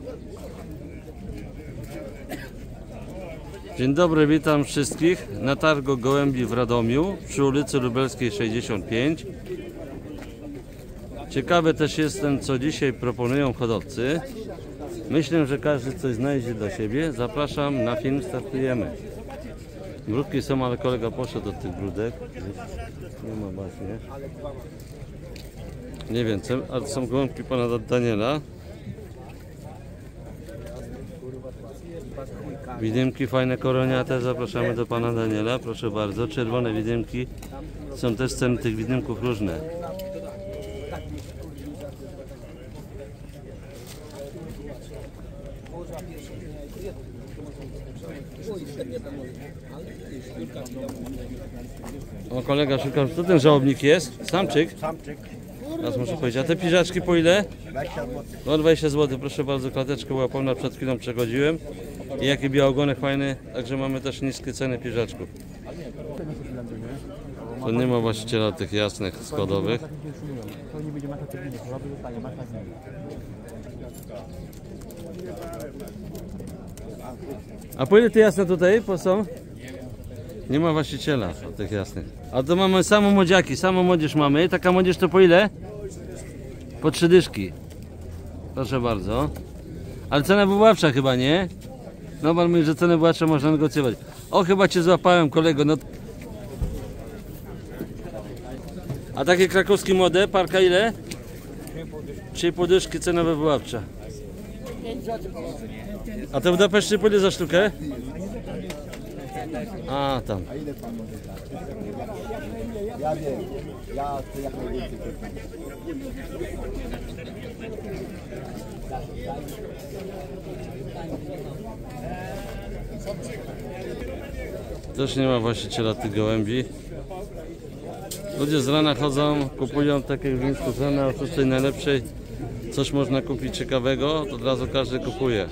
Dzień dobry, witam wszystkich na targu gołębi w Radomiu przy ulicy Lubelskiej 65. Ciekawy też jestem, co dzisiaj proponują hodowcy. Myślę, że każdy coś znajdzie dla siebie. Zapraszam na film, startujemy. Brudki są, ale kolega poszedł do tych brudek. Nie ma właśnie. Nie wiem, ale są gołąbki pana Daniela. Widymki fajne, koroniate, zapraszamy do pana Daniela, proszę bardzo. Czerwone widymki, są też ceny tych widymków różne. O, kolega szuka, co ten żałobnik jest? Samczyk? Samczyk. Teraz muszę powiedzieć, a te piżaczki po ile? 20 zł. No 20 zł, proszę bardzo, klateczkę była pełna, przed chwilą przechodziłem. I jaki białogonek fajny, także mamy też niskie ceny piżaczków. To nie ma właściciela tych jasnych składowych. A po ile te jasne tutaj są? Nie ma właściciela tych jasnych. A to mamy samą młodziaki, samą młodzież mamy. Taka młodzież to po ile? Po 3 dyszki. Proszę bardzo. Ale cena wywoławcza chyba, nie? No pan mówi, że cenę wywoławczą można negocjować. O, chyba cię złapałem, kolego. No. A takie krakowskie młode, parka ile? 3,5 dyszki, cena wywoławcza. A te Budapeszty po ile za sztukę? A, tam. Ja wiem, ja chcę jak najwięcej. Też nie ma właściciela tych gołębi. Ludzie z rana chodzą, kupują takie w Mińsku ceny, a w tej najlepszej coś można kupić ciekawego, to od razu każdy kupuje.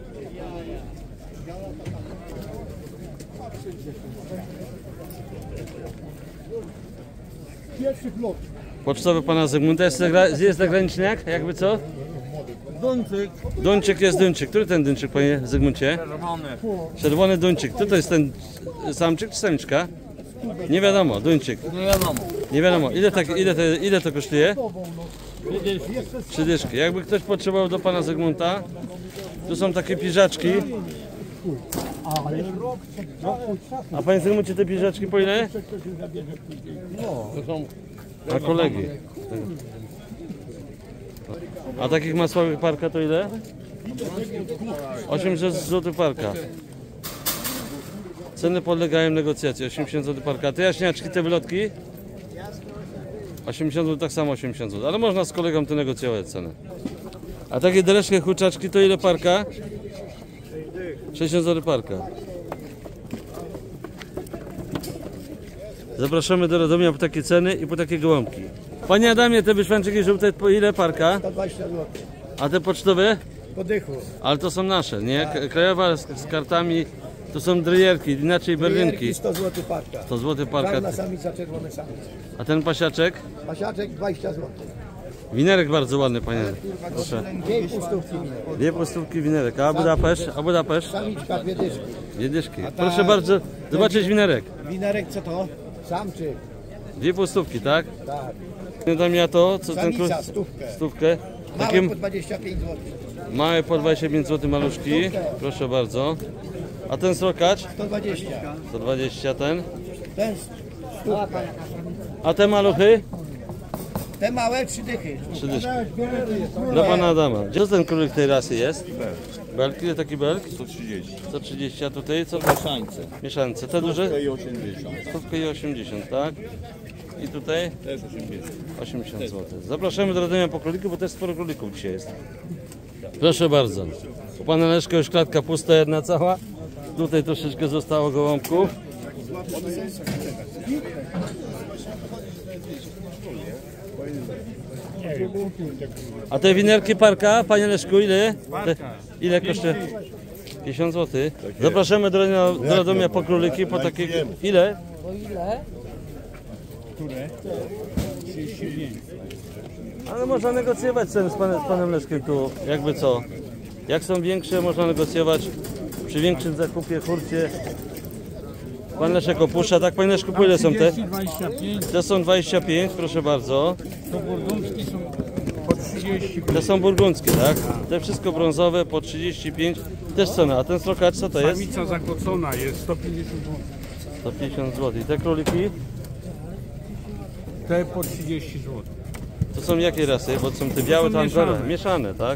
Pocztowy pana Zygmunta, jest zagraniczniak, jakby co? Duńczyk. Duńczyk jest Duńczyk. Który ten Duńczyk, panie Zygmuncie? Czerwony. Czerwony Duńczyk. Kto to jest ten samczyk czy samiczka? Nie wiadomo, Duńczyk. Nie wiadomo. Nie wiadomo. Ile to kosztuje? 3 dyszki. Jakby ktoś potrzebował do pana Zygmunta, tu są takie piżaczki. A panie Zygmuncie, te piżaczki po ile? To są A kolegi. A takich masłowych parka to ile? 80 zł parka. Ceny podlegają negocjacji. 80 zł parka. A te jaśniaczki, te wylotki? 80 zł, tak samo 80 zł. Ale można z kolegą to negocjować cenę. A takie dereszkie kurczaczki to ile parka? 60 zł parka. Zapraszamy do Radomia po takie ceny i po takie gołąbki. Panie Adamie, te wyszwanczyki żółte po ile parka? 120 zł. A te pocztowe? Po dychu. Ale to są nasze, nie? Krajowa z kartami, to są dryjerki, inaczej berlinki. 100 zł parka. 100 zł parka. Czarna samica, czerwony samiec. A ten pasiaczek? Pasiaczek 20 zł. Winerek bardzo ładny, panie. Proszę. 2,5 stówki minek. 2 stówki winerek. A Budapeszt? A Budapeszt? Samiczka 2 dyszki. 2 dyszki. Proszę bardzo zobaczyć winerek. Winerek co to? Samczyk. 2 stówki, tak? Tak. Nie dam ja to, co ten Samica, stówkę. stówkę. Małe Takie po 25 zł. małe po 25 zł maluszki. Proszę bardzo. A ten srokacz? 120. 120 ten. Ten stówkę. A te maluchy? Te małe 3 dychy. 3 dyszki. Dla pana Adama. Gdzie ten królik tej rasy jest? Belk. Ile taki belk? 130. 130, a tutaj co? Mieszańce. Mieszance. Te duże? I 80. Stówkę i 80, tak? I tutaj? Też 80. 80 zł. Zapraszamy do Radomia po króliku, bo też sporo królików dzisiaj jest. Proszę bardzo. U pana Leszka już klatka pusta, jedna cała. Tutaj troszeczkę zostało gołąbków. A te winerki parka, panie Leszku, ile? Ile kosztuje? 50 zł. Zapraszamy do Radomia po króliki, po takie... Ile? Po ile? Ale można negocjować ceny z panem Leszkiem tu, jakby co. Jak są większe, można negocjować przy większym zakupie, hurcie. Pan Leszek opuszcza, tak Panie Leszku, po ile są te? 25, Te są 25, proszę bardzo. to burgundzki są po 30. Te są burgundzkie, tak? Te wszystko brązowe po 35. Też cena, a ten strokacz co to jest? Samica zakłocona jest 150 zł. 150 zł. I te króliki? Te po 30 zł. To są jakie rasy? Bo są te białe, są tam mieszane. mieszane, tak?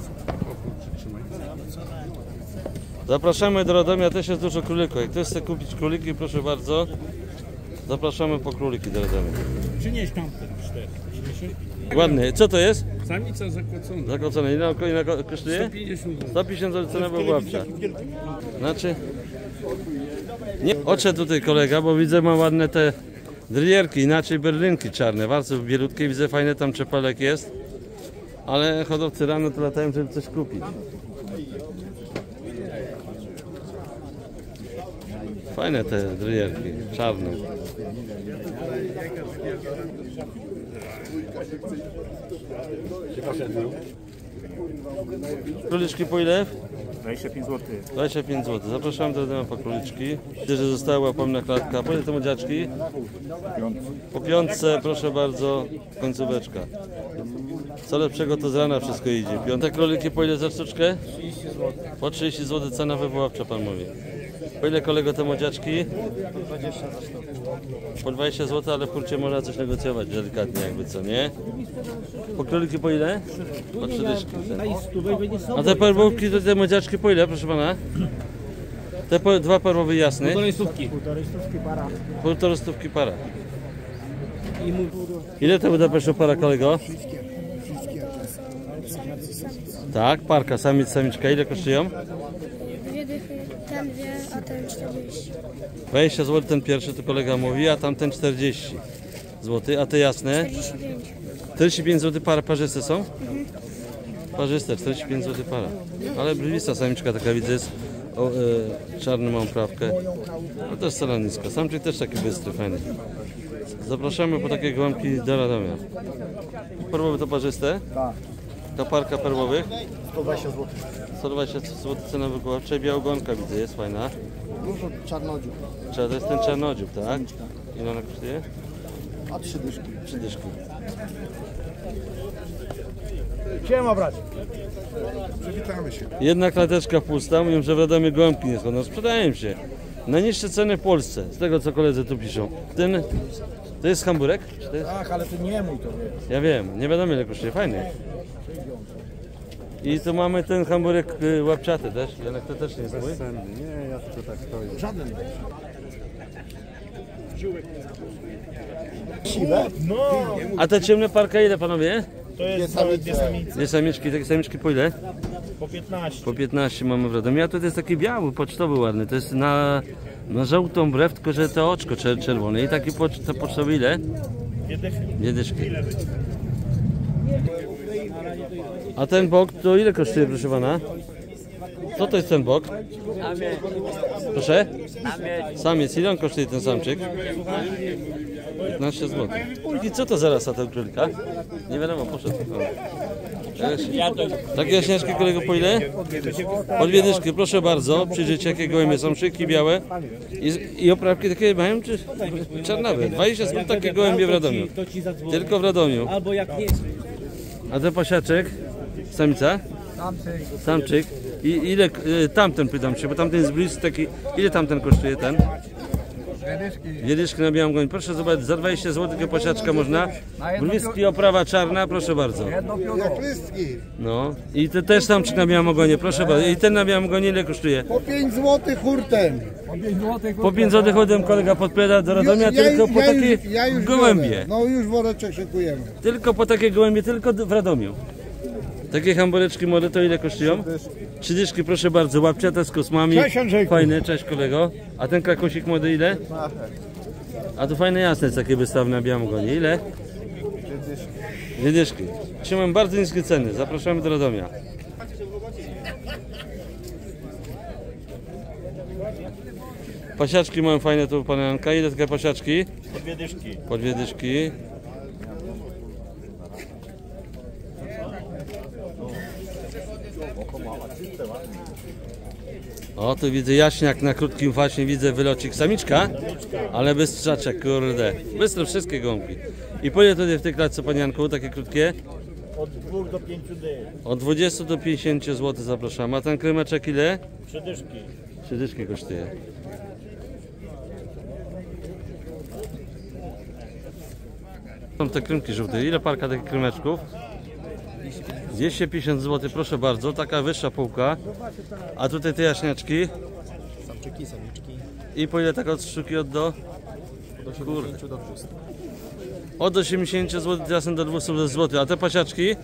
Zapraszamy do Radomia, też jest dużo królików. Jak ktoś chce kupić króliki, proszę bardzo. Zapraszamy po króliki do Radomia. Przynieś tamten 4. Ładny. Co to jest? Samica zakłocona. Zakłócone. Ile kosztuje? 150 zł. 150 zł cena byławcza. Znaczy... Nie, odszedł tutaj kolega, bo widzę ma ładne te drierki, inaczej berlinki czarne. Bardzo bielutkie, widzę fajny tam czepelek jest. Ale hodowcy rano to latają, żeby coś kupić. Fajne te drierki, czarne. Króliczki po ile? 25 zł. 25 zł. Zapraszam do Radomia po króliczki. Widzę, że została łapomna klatka. Po ile te młodziaczki? Po piątce, proszę bardzo, końcóweczka. Co lepszego to z rana wszystko idzie. Piąte króliki po ile za sztuczkę? 30 zł. Po 30 zł cena wywoławcza pan mówi. Po ile kolego te młodziaczki? 20 za sztukę. Po 20 zł, ale w kurcie można coś negocjować delikatnie jakby co, nie? Po króliki po ile? Po 3 dyszki. A te perłówki, to te młodziaczki po ile, proszę pana? Te dwa perłowe jasne? Półtorej stówki. Półtorej stówki para. Ile to Budapesztu para, kolego? Tak, parka, samiec, samiczka. Ile kosztują? Dwie dychy, ten dwie, a ten 40. 20 zł ten pierwszy, to kolega mówi, a tamten 40 zł. A te jasne? 45. 45 zł para, parzyste są? Parzyste, 45 zł para. Ale brwista samiczka taka widzę jest. O, czarną mam prawkę. No też cena niska. Samczyk też taki bystry, fajny. Zapraszamy po takie gołąbki do Radomia. Perłowe to parzyste? Tak. Ta parka perłowych? 120 zł. 120 zł cena wykuławcza. Białogonka widzę, jest fajna. Dużo czarnodziób. To jest ten czarnodziób, tak? Ile ona kosztuje? A 3 dyszki. 3 dyszki. Siema brać. Jedna klateczka pusta, mówią, że w Radomie gołąbki nie schodzą. Sprzedają się. Najniższe ceny w Polsce, z tego co koledzy tu piszą. Ten, to jest hamburek? Czy to jest? Ach, ale to nie mój to wie. Ja wiem, nie wiadomo ile kosztuje, fajny. I tu mamy ten hamburek łapciaty też, Janek to też nie jest mój. Nie, ja tylko tak stoję. Żaden. Siwe? A te ciemne parka ile panowie? To jest dwie samice. Dwie samiczki, takie samiczki po ile? Po 15. Po 15 mamy w Radomiu, a to jest taki biały, pocztowy ładny, to jest na żółtą brew, tylko że to oczko czerwone. I taki pocztowy ile? Dwie dyszki. A ten bok to ile kosztuje, proszę pana? Co to jest ten bok? Proszę? Samiec. Ile on kosztuje ten samczyk? 15 zł. I co to zaraz ten królika? Nie wiadomo, poszedł. Takie jaśniaczki kolego po ile? Po 2 dyszki, proszę bardzo. Przyjrzyjcie jakie gołębie są, szyki białe. I oprawki takie mają czy czarnawe? 20 zł takie gołębie w Radomiu. Tylko w Radomiu. Albo jak nie. A ten pasiaczek? Samica? Samczyk. I ile tamten pytam się, bo tamten jest bliski taki. Ile tamten kosztuje ten? 2 dyszki na białą goń. Proszę zobaczyć, za 20 zł takiego pasiaczka można. Bliski oprawa czarna, proszę bardzo. Jak listki. No. I to też samczyk na białym ogonie, proszę bardzo. I ten na białym ogonie ile kosztuje? Po 5 zł hurtem. Po 5 zł chodem kolega podpowiada do Radomia, tylko po takie gołębie. Biorę. No już woreczek szykujemy. Tylko po takie gołębie, tylko w Radomiu. Takie hambureczki młode to ile kosztują? 3 dyszki, proszę bardzo, łapciate z kosmami. Cześć, Andrzejku. Fajne, cześć kolego. A ten krakosik młody ile? A tu fajne jasne jest takie wystawne na białym ogonie. Ile? 2 dyszki. Trzymam bardzo niskie ceny. Zapraszamy do Radomia. Pasiaczki mam fajne tu pana Janka. Ile takie pasiaczki? Po 2 dyszki. Po 2 dyszki. O, tu widzę jaśniak na krótkim właśnie, widzę wylocik. Samiczka? Ale bystrzaczek, kurde. Bystre wszystkie gąbki. I po ile tutaj w tej klatce, panie Janku, takie krótkie? Od 2 do 5 dych. Od 20 do 50 zł zapraszam. A ten krymeczek ile? 3 dyszki. 3 dyszki kosztuje. Są te krymki żółte. Ile parka takich krymeczków? 250 zł, proszę bardzo. Taka wyższa półka. A tutaj te jaśniaczki? Samczyki, samiczki. I po ile tak od sztuki od do? Do 70 do 200. Od 80 zł, czasem do 200 zł. A te pasiaczki?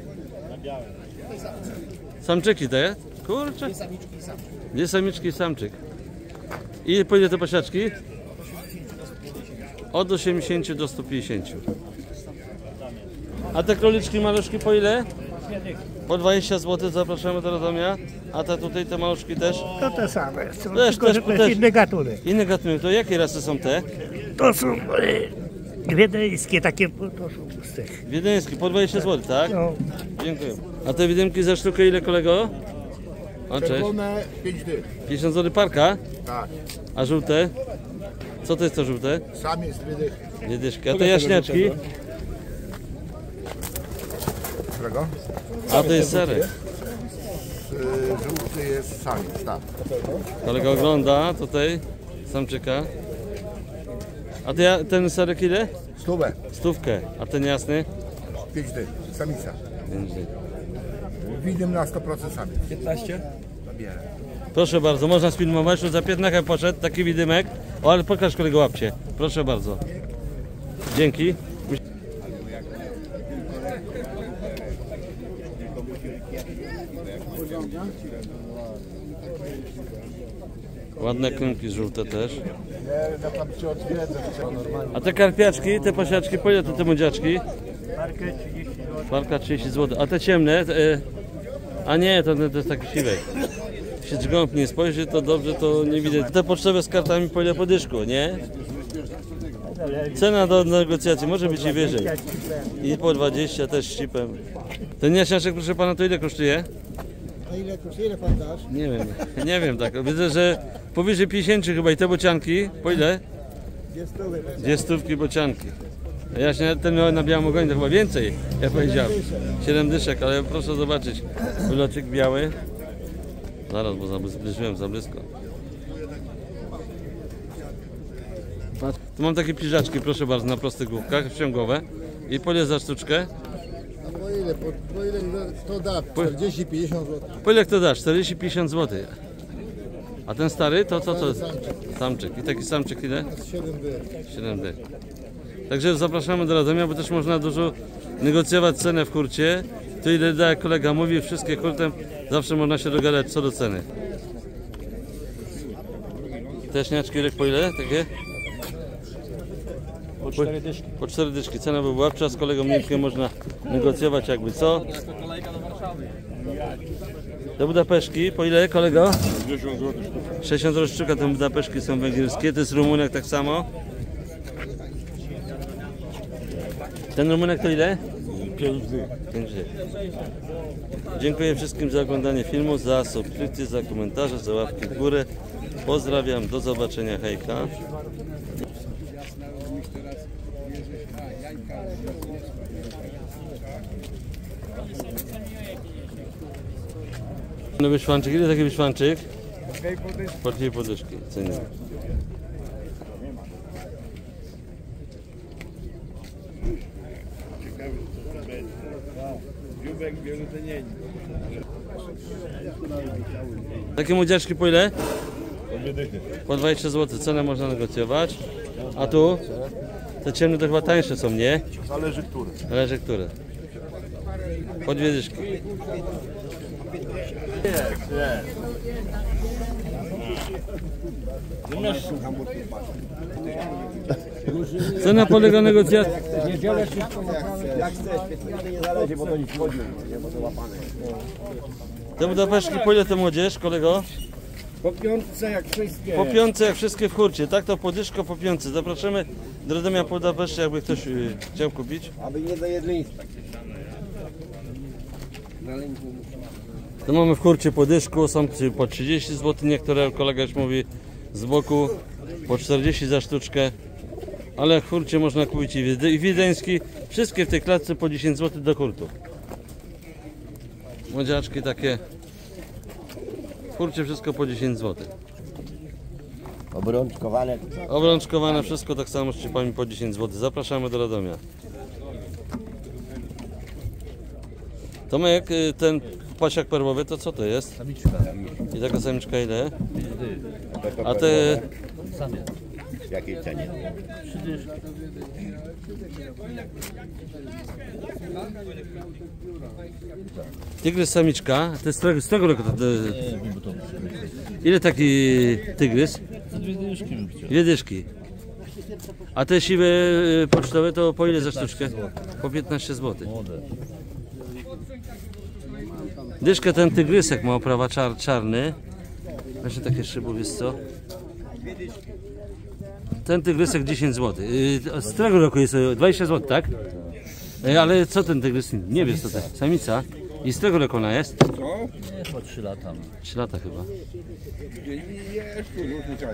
Samczyki te? Kurczę. Dwie samiczki i samczyk. I po ile te pasiaczki? Od 80 do 150. A te króliczki maluszki po ile? Po 20 zł zapraszamy do Radomia. A te tutaj te maluszki też? To te same są, Też, tylko też, że to też. jest inny gatunek. Inny gatunek. To jakie rasy są te? To są wiedeńskie takie, to są z tych. Wiedeńskie, po 20 zł, tak? No, Dziękuję. A te widymki za sztukę ile, kolego? O, cześć. Czerwone 5 dych. 50 zł parka? Tak. A żółte? Co to jest to żółte? Sam jest 2 dychy. Dwie dyszki. A te jaśniaczki? Którego? A to jest serek. Żółty jest samiec, tak. Kolega ogląda tutaj samczyka. A ten serek ile? Stówę. Stówkę. A ten jasny? 5 dych. Samica. 5 dych. Widzę na 100% samiec. 15? Zabieram. Proszę bardzo, można sfilmować. Już za 15 poszedł taki widymek. O, ale pokaż kolego łapcie. Proszę bardzo. Dzięki. Ładne krymki żółte też. Ja tam cię odwiedzę, normalnie. A te karpiaczki, te pasiaczki, po ile to te młodziaczki? markę 30 zł. Parka 30 zł. A te ciemne? A nie, to jest taki siwek. Jeśli dźgąb nie spojrzy, to dobrze, to nie widać. Te pocztowe z kartami po ile po dyszku, nie? Cena do negocjacji może być i wyżej. I po 20 też ścipem. Ten jaśniaczek, proszę pana, to ile kosztuje? A ile kosztuje? Ile pan dasz? Nie wiem tak. Widzę, że powyżej 50 chyba i te bocianki. Po ile? 2 stówki bocianki. Jaśnie ten miał na białym ogonie, to chyba więcej, ja powiedziałem. 7 dyszek, ale proszę zobaczyć. Wyloczek biały. Zaraz, bo zbliżyłem za blisko. Tu mam takie piżaczki, proszę bardzo, na prostych główkach, wciągowe. I po ile za sztuczkę? A po ile? Po ile to da? 40-50 zł. Po ile kto dasz? 40-50 zł. A ten stary to co to jest? Samczyk. I taki samczyk ile? 7 dych. 7 dych. Także zapraszamy do Radomia, bo też można dużo negocjować cenę w hurcie. Tu ile da, jak kolega mówi, wszystkie hurtem zawsze można się dogadać co do ceny. Te śniaczki po ile? Takie? Po 4 dyszki. Po 4 dyszki. Cena by była, z kolegą Mirkiem można negocjować jakby co. Te Budapeszki, po ile kolego? 60 zł. 60 zł sztuka, te Budapeszki są węgierskie, to jest Rumunek tak samo. Ten Rumunek to ile? 5 dych. 5 dych. Dziękuję wszystkim za oglądanie filmu, za subskrypcję, za komentarze, za łapki w górę. Pozdrawiam, do zobaczenia, hejka. No wyszwanczyk, ile taki wyszwanczyk? Po 2 podyszki, cenię. Takie młodziaczki po ile? Po 20 zł, cenę można negocjować. A tu? Te ciemne to chyba tańsze są, nie? Zależy który. Zależy które. Po 2 dyszki. Cena polega na negocjacji. Te Budapeszki, po ile te młodzież, kolego? Po piątce jak wszystkie. Po piątce jak wszystkie w hurcie, tak to po dyszko po piątce. Zapraszamy do Radomia Budapesztu, jakby ktoś chciał kupić. Aby nie do jedliństwa. To mamy w hurcie po dyszku, są po 30 zł, niektóre kolega już mówi z boku, po 40 za sztuczkę. Ale w hurcie można kupić i wiedeński, wszystkie w tej klatce po 10 zł do hurtu. Młodziaczki takie, w hurcie wszystko po 10 zł. Obrączkowane. Obrączkowane wszystko tak samo z chipami po 10 zł. Zapraszamy do Radomia. Tomek, ten pasiak perłowy to co to jest? Samiczka. I taka samiczka ile? A To te... Samiec. w jakiej cenie? Tygrys samiczka, to jest z tego roku. Ile taki tygrys? Dwie dyszki bym chciał. Dwie dyszki. A te siwe pocztowe to po ile za sztuczkę? Po 15 zł. Młode. Dyszkę ten tygrysek ma oprawa czarny. Właśnie takie szybów jest co? Ten tygrysek 10 zł. Z którego roku jest 20 zł, tak? Ale co ten tygrys? Nie wiesz co to jest. Samica. I z którego roku ona jest? Nie, po 3 lata. 3 lata chyba. Jest,